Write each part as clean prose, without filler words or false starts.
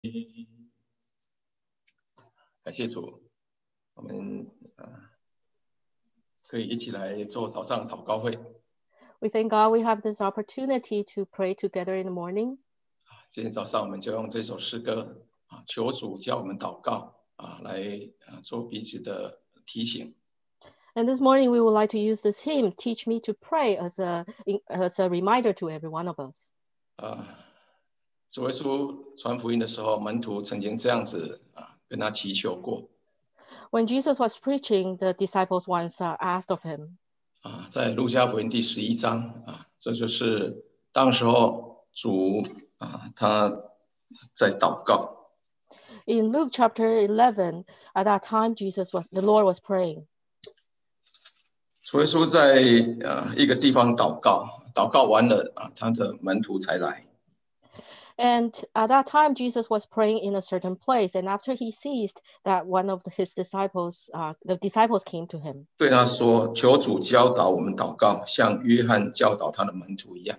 感谢主，我们可以一起来做早上祷告会。 We thank God we have this opportunity to pray together in the morning. 今天早上我们就用这首诗歌求主教我们祷告来做彼此的提醒。 And this morning we would like to use this hymn, Teach Me to Pray, as a reminder to every one of us. 主耶稣传福音的时候，门徒曾经这样子跟他祈求过。 When Jesus was preaching, the disciples once asked of him. 在路加福音第11章这就是当时候主他在祷告。 In Luke chapter 11, at that time the Lord was praying. 主耶稣在一个地方祷告，祷告完了他的门徒才来。 And at that time, Jesus was praying in a certain place. And after he ceased, that one of his disciples, the disciples came to him. 对他说：“求主教导我们祷告，像约翰教导他的门徒一样。”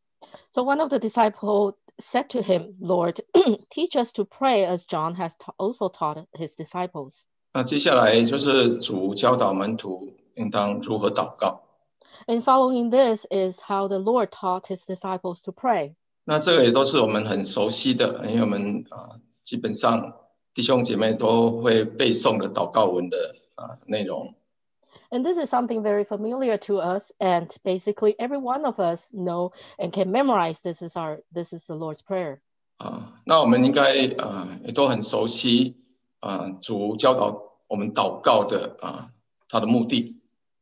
So one of the disciples said to him, Lord, teach us to pray as John has also taught his disciples. 那接下来就是主教导门徒应当如何祷告。 And following this is how the Lord taught his disciples to pray. 那这个也都是我们很熟悉的，因为我们基本上弟兄姐妹都会背诵的祷告文的内容。 And this is something very familiar to us, and basically every one of us know and can memorize this is the Lord's Prayer. 那我们应该也都很熟悉主教导我们祷告的他的目的。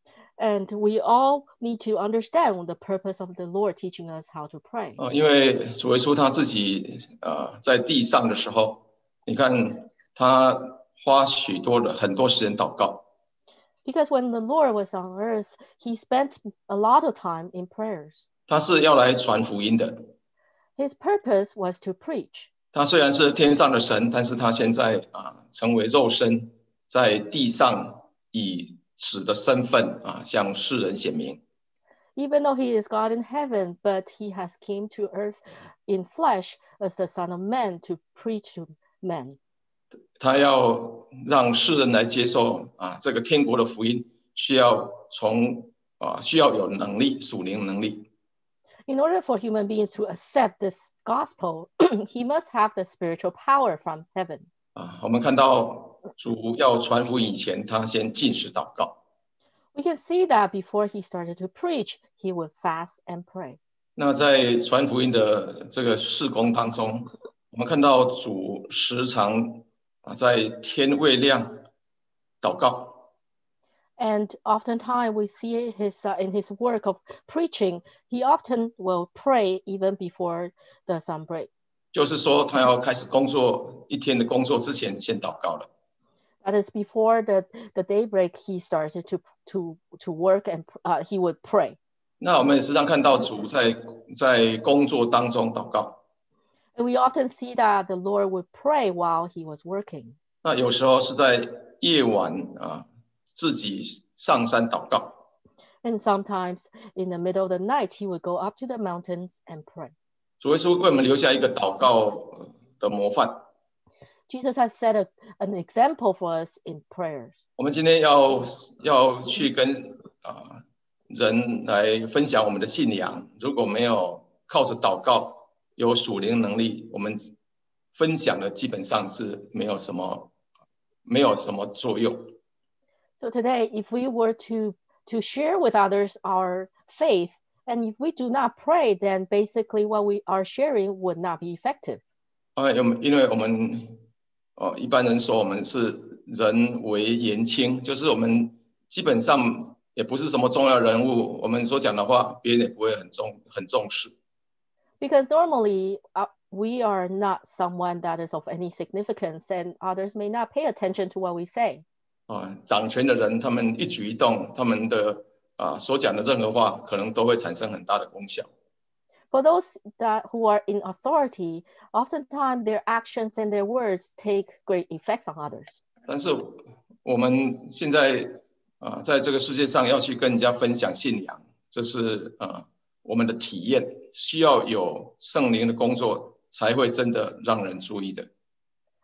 And we all need to understand the purpose of the Lord teaching us how to pray. 因为主耶稣他自己在地上的时候，你看他花很多时间祷告。 Because when the Lord was on earth, he spent a lot of time in prayers. 他是要来传福音的。 His purpose was to preach. 他虽然是天上的神，但是他现在成为肉身，在地上以子的身份向世人显明。 Even though he is God in heaven, but he has came to earth in flesh as the Son of Man to preach to men. 他要让世人来接受这个天国的福音，需要有能力，属灵能力。 In order for human beings to accept this gospel, he must have the spiritual power from heaven. 我们看到主要传福音以前，他先禁食祷告。 We can see that before he started to preach, he would fast and pray. 那在传福音的这个事工当中，我们看到主时常在天未亮祷告。 And oftentimes we see in his work of preaching, he often will pray even before the sunbreak. 就是说，他要开始工作一天的工作之前，先祷告了。 That is before the daybreak, he started to work and he would pray. 那我们也时常看到主在工作当中祷告。 And we often see that the Lord would pray while he was working. 那有时候是在夜晚自己上山祷告。 And sometimes in the middle of the night, he would go up to the mountains and pray. 主耶稣为我们留下一个祷告的模范。 Jesus has set an example for us in prayers. 我们今天要去跟人来分享我们的信仰，如果没有靠着祷告有属灵能力，我们分享的基本上是没有什么作用。 So today, if we were to share with others our faith, and if we do not pray, then basically what we are sharing would not be effective. 因为我们一般人说我们是人微言轻，就是我们基本上也不是什么重要人物，我们所讲的话，别人也不会很重视。 Because normally we are not someone that is of any significance, and others may not pay attention to what we say. 掌权的人，他们一举一动，他们的所讲的任何话，可能都会产生很大的功效。 For those who are in authority, oftentimes their actions and their words take great effects on others. 但是我们现在在这个世界上要去跟人家分享信仰，这是我们的体验，需要有圣灵的工作才会真的让人注意的。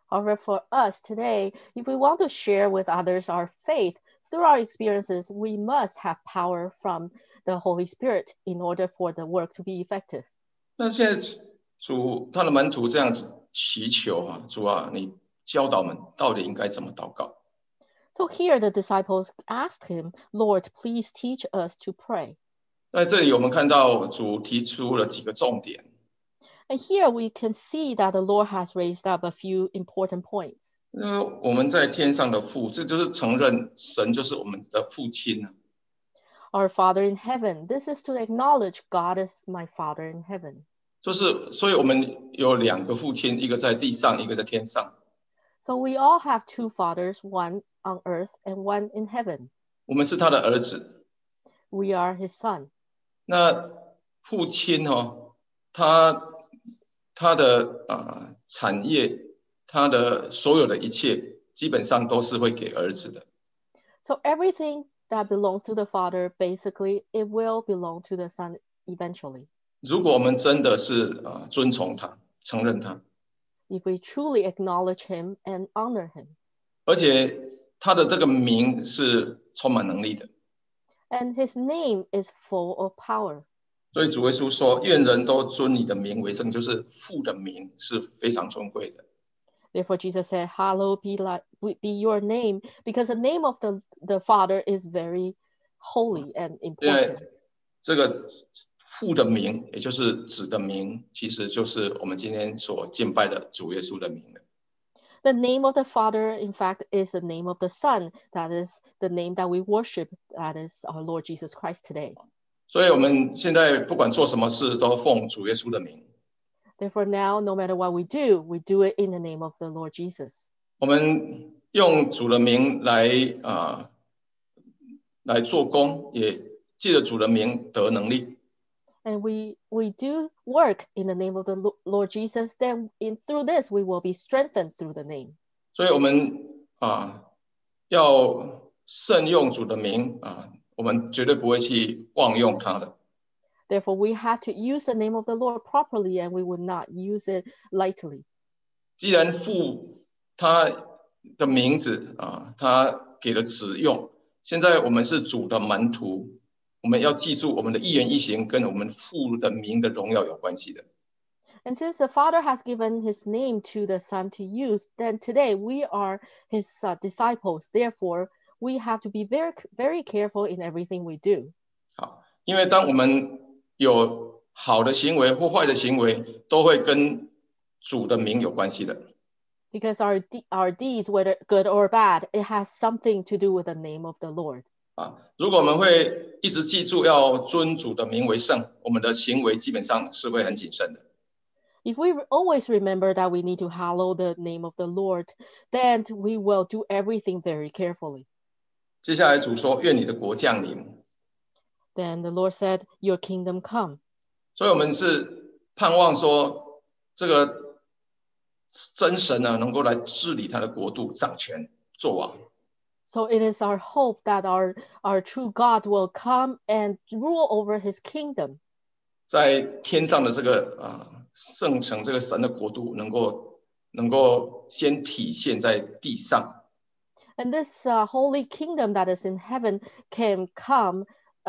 However, for us today, if we want to share with others our faith through our experiences, we must have power from the Holy Spirit in order for the work to be effective. 那现在主他的门徒这样子祈求啊，主啊，你教导我们到底应该怎么祷告。 So here the disciples asked him, Lord, please teach us to pray. 在这里我们看到主提出了几个重点。 And here we can see that the Lord has raised up a few important points. 我们在天上的父，这就是承认神就是我们的父亲。 Our Father in heaven. This is to acknowledge God is my Father in heaven. 所以我们有两个父亲，一个在地上，一个在天上。 So we all have two fathers, one on earth and one in heaven. 我们是他的儿子。 We are his son. 那父亲他的产业，他的所有的一切，基本上都是会给儿子的。 So everything that belongs to the father, basically, it will belong to the son eventually. 如果我们真的是尊崇他，承认他， If we truly acknowledge him and honor him. 而且他的这个名是充满能力的。 And his name is full of power. 所以主耶稣说：“愿人都尊你的名为圣。”就是父的名是非常尊贵的。 Therefore, Jesus said, "Hallowed be your name," because the name of the Father is very holy and important. 这个父的名，也就是子的名，其实就是我们今天所敬拜的主耶稣的名了。 The name of the Father, in fact, is the name of the Son. That is the name that we worship. That is our Lord Jesus Christ today. 所以我们现在不管做什么事，都奉主耶稣的名。 Therefore, now, no matter what we do it in the name of the Lord Jesus. 我们用主的名来做工，也借着主的名得能力。 And we do work in the name of the Lord Jesus. Then, through this, we will be strengthened through the name. 所以我们要慎用主的名我们绝对不会去妄用它的。 Therefore, we have to use the name of the Lord properly, and we would not use it lightly. 既然父他的名字他给了指用，现在我们是主的门徒，我们要记住我们的一言一行跟我们父的名的荣耀有关系的。 And since the Father has given his name to the Son to use, then today we are his disciples. Therefore, we have to be very, very careful in everything we do. 好，因为当我们有好的行为或坏的行为，都会跟主的名有关系的。 Because our deeds, whether good or bad, it has something to do with the name of the Lord. 如果我们会一直记住要尊主的名为圣，我们的行为基本上是会很谨慎的。 If we always remember that we need to hallow the name of the Lord, then we will do everything very carefully. 接下来主说：“愿你的国降临。” Then the Lord said, "Your kingdom come." 所以我们是盼望说，这个真神呢，能够来治理他的国度，掌权作王。 So it is our hope that our true God will come and rule over his kingdom. 在天上的这个圣城，这个神的国度能够先体现在地上。 And this holy kingdom that is in heaven can come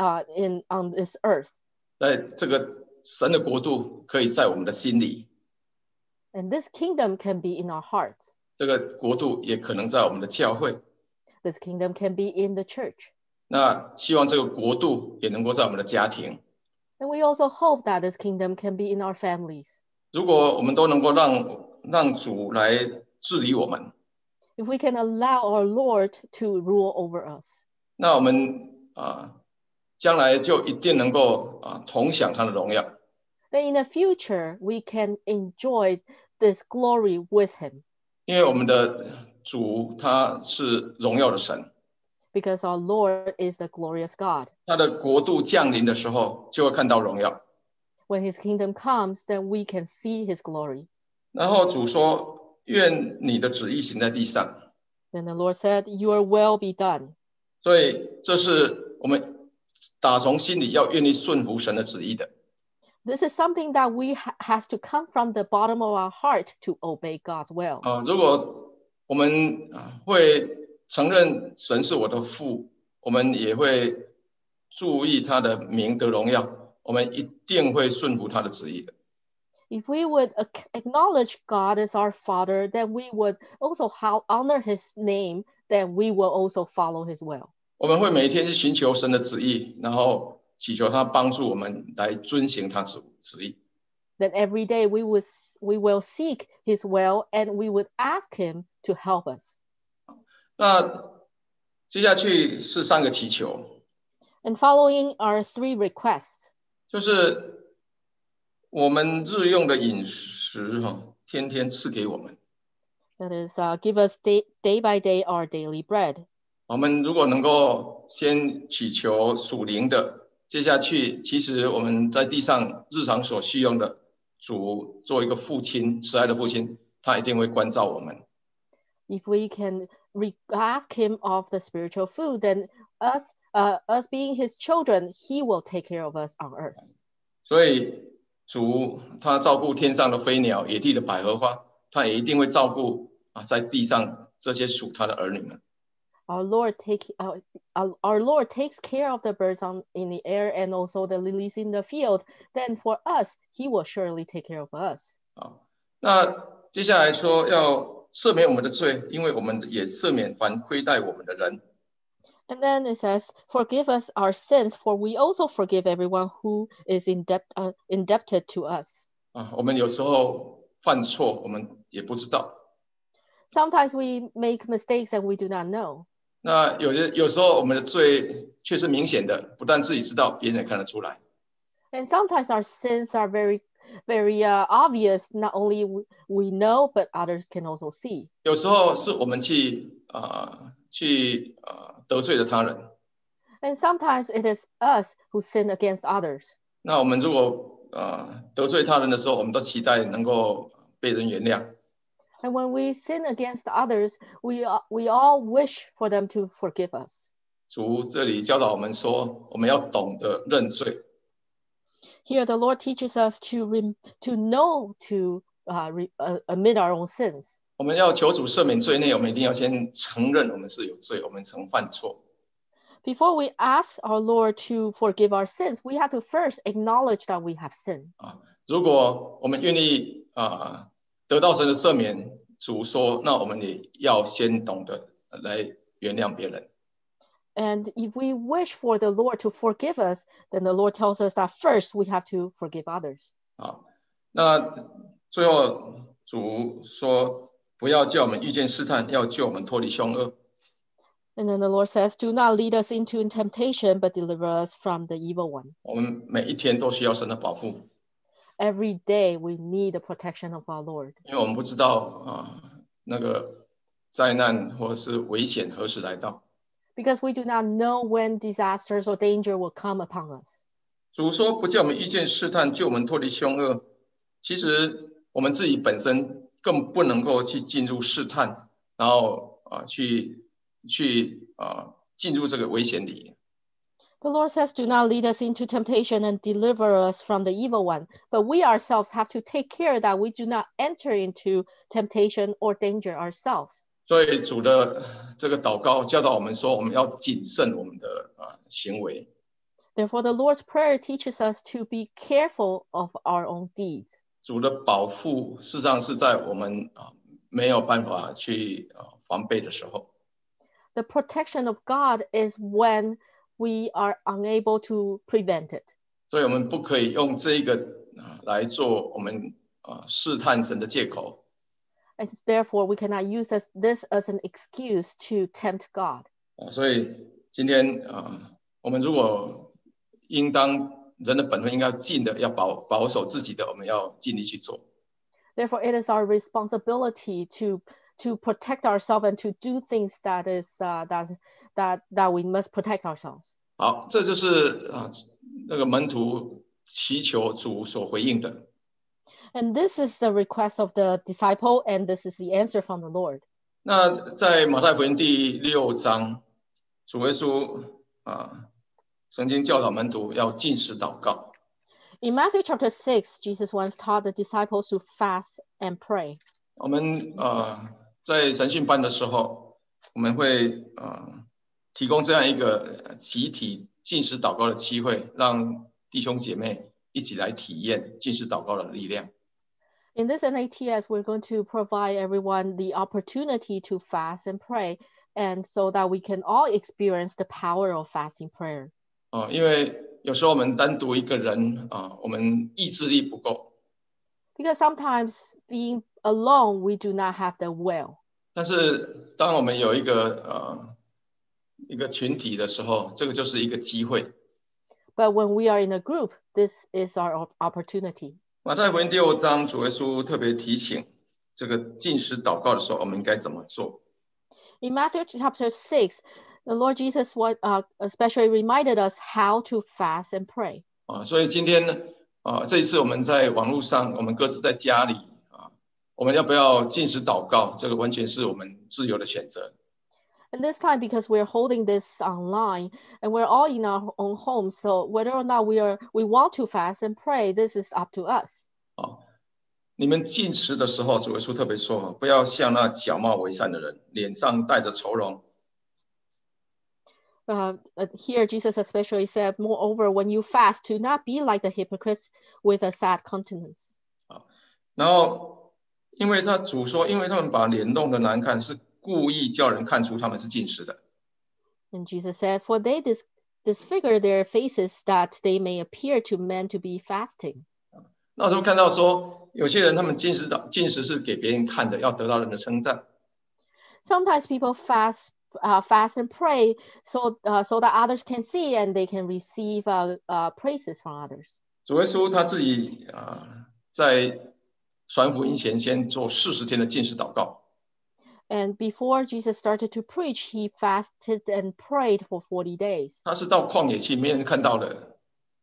on this earth. 在这个神的国度可以在我们的心里。 And this kingdom can be in our hearts. 这个国度也可能在我们的教会。 This kingdom can be in the church. 那希望这个国度也能够在我们的家庭。 And we also hope that this kingdom can be in our families. 如果我们都能够让主来治理我们， If we can allow our Lord to rule over us, 那我们将来就一定能够同享他的荣耀。 then in the future we can enjoy this glory with him. 因为我们的主他是荣耀的神。 Because our Lord is the glorious God. 他的国度降临的时候，就会看到荣耀。 When his kingdom comes, then we can see his glory. 然后主说：“愿你的旨意行在地上。” Then the Lord said, "Your will be done." 所以这是我们打从心里要愿意顺服神的旨意的。 This is something that we has to come from the bottom of our heart to obey God's will. 如果我们会承认神是我的父，我们也会注意他的名得荣耀，我们一定会顺服他的旨意的。 If we would acknowledge God as our Father, then we would also honor His name, then we will also follow His will. 我们会每一天去寻求神的旨意，然后祈求他帮助我们来遵行他旨意。 Then every day we will seek His will and we would ask Him to help us. 那接下去是3个祈求。 And following are 3 requests. 就是我们日用的饮食天天赐给我们。 That is, give us day by day our daily bread. 我们如果能够先祈求属灵的，接下去其实我们在地上日常所需用的，主做一个父亲，慈爱的父亲，他一定会关照我们。 If we can ask Him of the spiritual food, then us being His children, He will take care of us on earth. 所以主他照顾天上的飞鸟、野地的百合花，他也一定会照顾在地上这些属他的儿女们。 Our Lord takes care of the birds in the air and also the lilies in the field. Then for us, He will surely take care of us. 那接下来说要赦免我们的罪，因为我们也赦免凡亏待我们的人。 And then it says, forgive us our sins, for we also forgive everyone who is indebted to us. 我们有时候犯错，我们也不知道。 Sometimes we make mistakes and we do not know. 那有时候我们的罪却是明显的，不但自己知道，别人也看得出来。 And sometimes our sins are very obvious. Not only we know, but others can also see. 有时候是我们去得罪了他人。 And sometimes it is us who sin against others. 那我们如果得罪他人的时候，我们都期待能够被人原谅。 And when we sin against others, we all wish for them to forgive us. 主这里教导我们说，我们要懂得认罪。 Here, the Lord teaches us to know to admit our own sins. 我们要求主赦免罪孽，我们一定要先承认我们是有罪，我们曾犯错。 Before we ask our Lord to forgive our sins, we have to first acknowledge that we have sinned. 如果我们愿意得到神的赦免，主说，那我们也要先懂得来原谅别人。 And if we wish for the Lord to forgive us, then the Lord tells us that first we have to forgive others. 那最后主说，不要叫我们遇见试探，要救我们脱离凶恶。 And then the Lord says, do not lead us into temptation, but deliver us from the evil one. 我们每一天都需要神的保护。 Every day we need the protection of our Lord. 因为我们不知道那个灾难或是危险何时来到。 Because we do not know when disasters or danger will come upon us. 主说不叫我们遇见试探，救我们脱离凶恶。其实我们自己本身更不能够去进入试探，然后去进入这个危险里。 The Lord says, do not lead us into temptation and deliver us from the evil one. But we ourselves have to take care that we do not enter into temptation or danger ourselves. 所以主的这个祷告教导我们说，我们要谨慎我们的行为。 Therefore, the Lord's prayer teaches us to be careful of our own deeds. 主的保护事实上是在我们没有办法去防备的时候。 The protection of God is when we are unable to prevent it. 所以我们不可以用这个来做我们试探神的借口。 And therefore, we cannot use this as an excuse to tempt God. 所以今天我们如果应当人的本分应该尽的，要保守自己的，我们要尽力去做。 Therefore, it is our responsibility to protect ourselves and to do things that we must protect ourselves. 好，这就是那个门徒祈求主所回应的。 And this is the request of the disciple, and this is the answer from the Lord. 那在马太福音第6章，主耶稣曾经教导门徒要禁食祷告。 In Matthew chapter 6, Jesus once taught the disciples to fast and pray. 我们在神训班的时候，我们会提供这样一个集体禁食祷告的机会，让弟兄姐妹一起来体验禁食祷告的力量。 In this NATS, we're going to provide everyone the opportunity to fast and pray, and so that we can all experience the power of fasting prayer. 因为有时候我们单独一个人我们意志力不够。 Because sometimes being alone, we do not have the will. 但是当我们有一个群体的时候，这个就是一个机会。 But when we are in a group, this is our opportunity. 马太福音第6章，主耶稣特别提醒这个禁食祷告的时候，我们应该怎么做。 In Matthew chapter 6, the Lord Jesus especially reminded us how to fast and pray. 所以今天这一次我们在网络上，我们各自在家里我们要不要禁食祷告，这个完全是我们自由的选择。 And this time, because we're holding this online and we're all in our own homes, so whether or not we want to fast and pray, this is up to us. 你们禁食的时候，主耶稣特别说，不要像那假冒为善的人，脸上带着愁容。 Here, Jesus especially said, moreover, when you fast, do not be like the hypocrites with a sad countenance. 然后，因为主说，因为他们把脸弄得难看，是故意叫人看出他们是禁食的。 And Jesus said, for they disfigure their faces that they may appear to men to be fasting. 那我们看到说，有些人他们禁食是给别人看的，要得到人的称赞。 Sometimes people fast and pray so that others can see and they can receive praises from others. 主耶稣他自己在传福音前先做40天的禁食祷告。 And before Jesus started to preach, he fasted and prayed for 40 days. 他是到旷野去，没人看到的。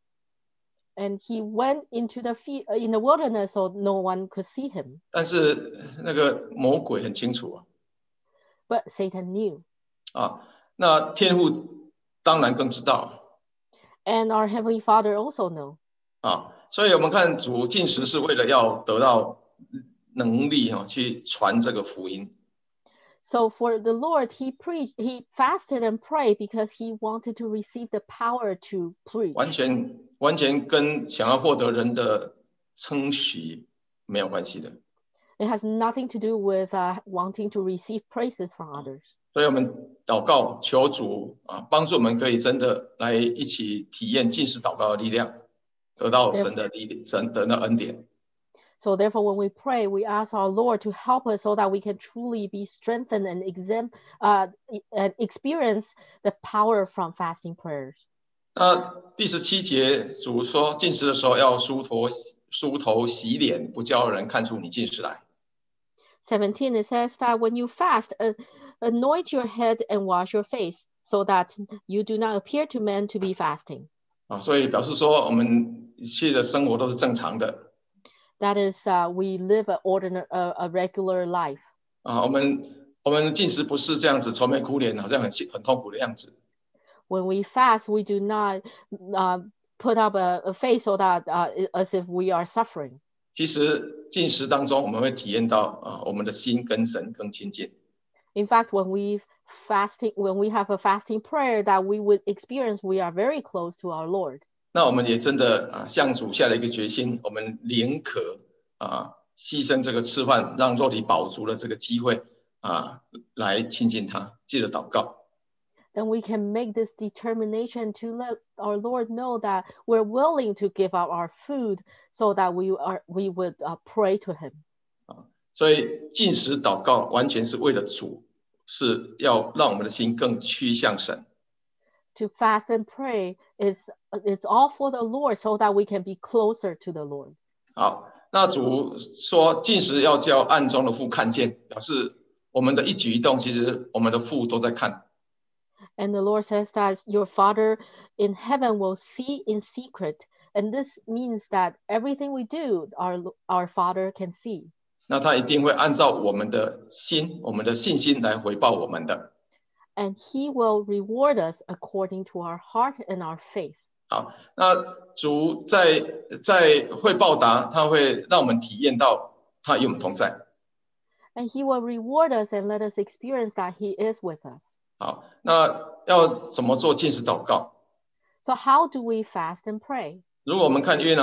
And he went into in the wilderness, so no one could see him. 但是那个魔鬼很清楚 But Satan knew. 那天父当然更知道。 And our Heavenly Father also know. 所以我们看主禁食是为了要得到能力去传这个福音。 So for the Lord, he fasted and prayed because he wanted to receive the power to preach. 完全跟想要获得人的称许没有关系的。 It has nothing to do with wanting to receive praises from others. 所以我们祷告求主帮助我们可以真的来一起体验禁食祷告的力量，得到神的恩典。 So therefore, when we pray, we ask our Lord to help us so that we can truly be strengthened and experience the power from fasting prayers. 第17节，主说禁食的时候要梳头洗脸，不叫人看出你禁食来。 17, it says that when you fast, anoint your head and wash your face, so that you do not appear to men to be fasting. 所以表示说我们一切的生活都是正常的。 That is, we live a regular life. 我们禁食不是这样子愁眉苦脸，好像很痛苦的样子。 When we fast, we do not put up a face so that as if we are suffering. 其实禁食当中，我们会体验到我们的心跟神更亲近。 In fact, when we have a fasting prayer, that we would experience we are very close to our Lord. 那我们也真的向主下了一个决心，我们宁可牺牲这个吃饭让肉体饱足的这个机会来亲近他，借着祷告。 Then we can make this determination to let our Lord know that we're willing to give up our food so that we would pray to him. 所以禁食祷告完全是为了主，是要让我们的心更趋向神。 To fast and pray it's all for the Lord so that we can be closer to the Lord. 好，那主说禁食要叫暗中的父看见，表示我们的一举一动，其实我们的父都在看。 And the Lord says that your Father in heaven will see in secret. And this means that everything we do, our Father can see. 那他一定会按照我们的心、我们的信心来回报我们的。 And he will reward us according to our heart and our faith. 好，那主在会报答，他会让我们体验到他与我们同在。 And he will reward us and let us experience that he is with us. 好，那要怎么做禁食祷告？ So how do we fast and pray? 如果我们看约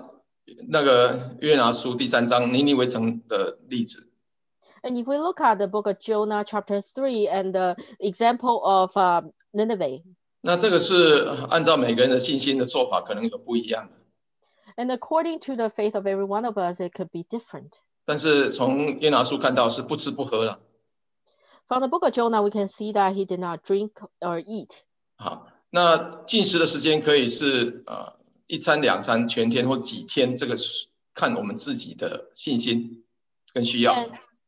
拿书第3章尼尼微城的例子， And if we look at the book of Jonah chapter 3 and the example of Nineveh, 那这个是按照每个人的信心的做法可能有不一样的， and according to the faith of every one of us, it could be different. 但是从约拿书看到是不吃不喝了。 From the book of Jonah, we can see that he did not drink or eat. 好，那禁食的时间可以是1餐2餐全天或几天，这个是看我们自己的信心跟需要。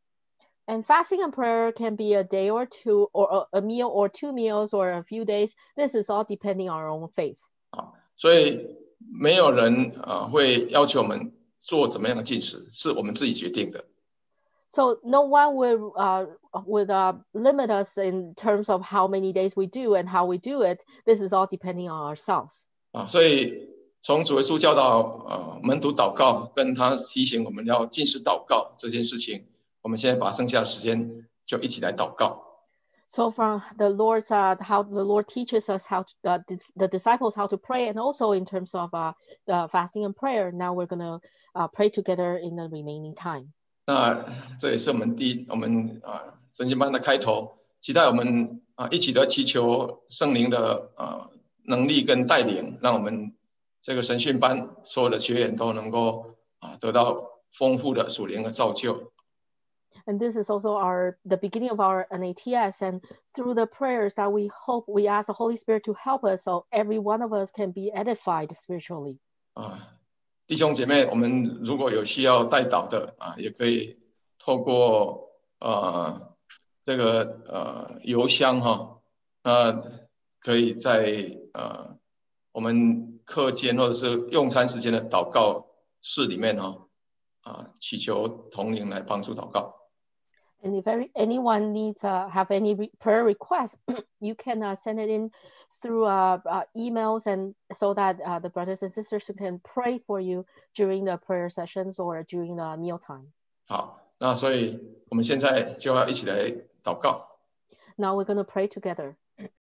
And fasting and prayer can be a day or two, or a meal or 2 meals or a few days. This is all depending on our own faith. 所以没有人会要求我们做怎么样的禁食，是我们自己决定的。 So no one would limit us in terms of how many days we do and how we do it. This is all depending on ourselves. 所以从主耶稣教导门徒祷告，跟他提醒我们要禁食祷告这件事情，我们现在把剩下的时间就一起来祷告。 So from the Lord's how the Lord teaches us how to, the disciples how to pray, and also in terms of fasting and prayer. Now we're gonna pray together in the remaining time. 那这也是我们神经班的开头，期待我们一起来祈求圣灵的能力跟带领，让我们这个神训班所有的学员都能够得到丰富的属灵的造就。 And this is also the beginning of our NATS, and through the prayers that we ask the Holy Spirit to help us, so every one of us can be edified spiritually. 弟兄姐妹，我们如果有需要代祷的也可以透过这个邮箱可以在我们课间或者是用餐时间的祷告室里面祈求同灵来帮助祷告。 And if anyone needs have any prayer requests, you can send it in through emails, and so that the brothers and sisters can pray for you during the prayer sessions or during the meal time. 好，那所以我们现在就要一起来祷告。 Now we're going to pray together.